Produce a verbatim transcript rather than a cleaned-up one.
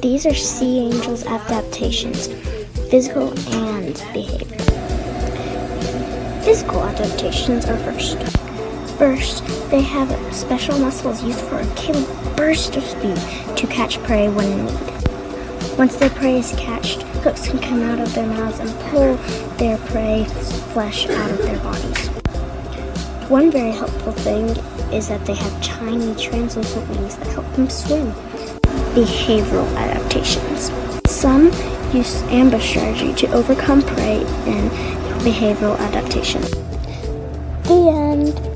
These are sea angels' adaptations, physical and behavioral. Physical adaptations are first. First, they have special muscles used for a cable burst of speed to catch prey when in need. Once their prey is catched, hooks can come out of their mouths and pull their prey flesh out of their bodies. One very helpful thing is that they have tiny translucent wings that help them swim. Behavioral adaptations. Some use ambush strategy to overcome prey in behavioral adaptation. The end.